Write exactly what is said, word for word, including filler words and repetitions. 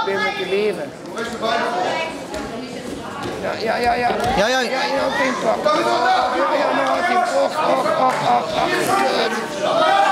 speel met je leven. Ja, ja, ja, ja. Ja, ja. Ja, ja, oké, pak. Ja, ja, nog een keer. Och, och, och, och, och.